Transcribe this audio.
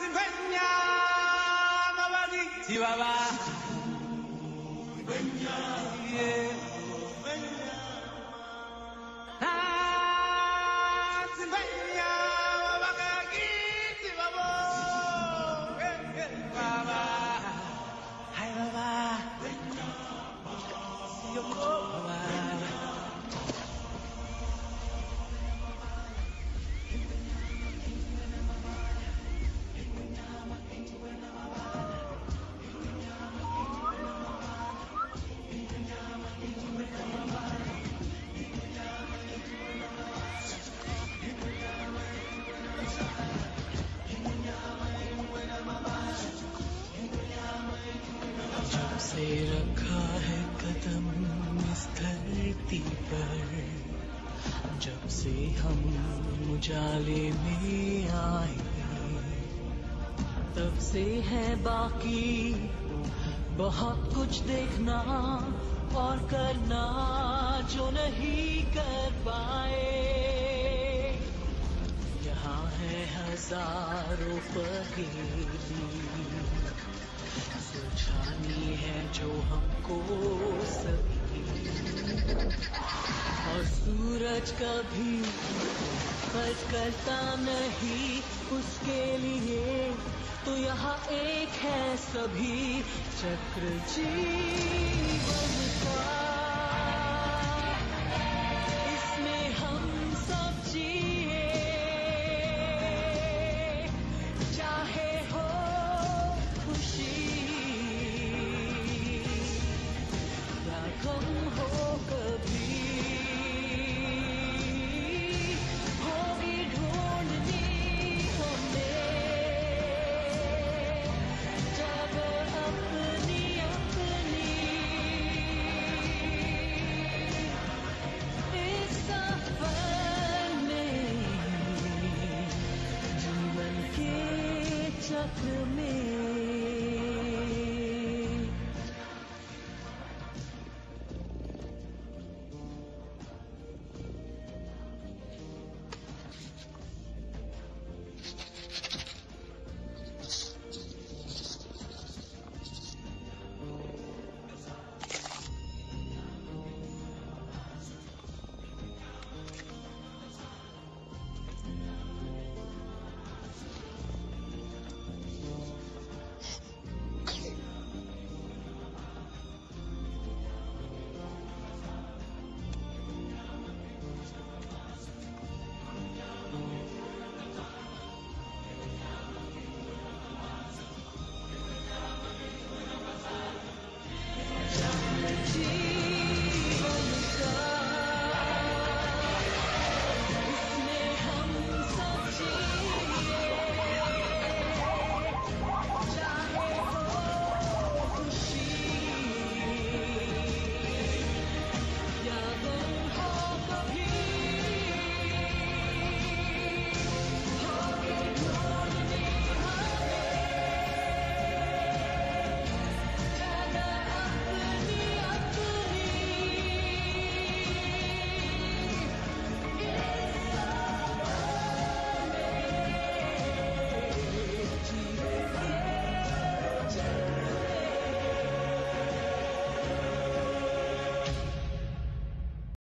Chihuahua. जब से रखा है कदम इस धरती पर, जब से हम उजाले में आए, तब से है बाकी बहुत कुछ देखना और करना जो नहीं कर पाए। यहाँ है हजारों पहेली सुलझानी है जो हमको सभी, और सूरज कभी फर्क करता नहीं उसके लिए, तो यहाँ एक है सभी चक्र जीवन का। इसमें हम सब जिए, चाहे हो खुशी या गम हो, कभी होगी ढूंढनी हमें जब अपनी अपनी इस सफर में, जीवन के चक्र में।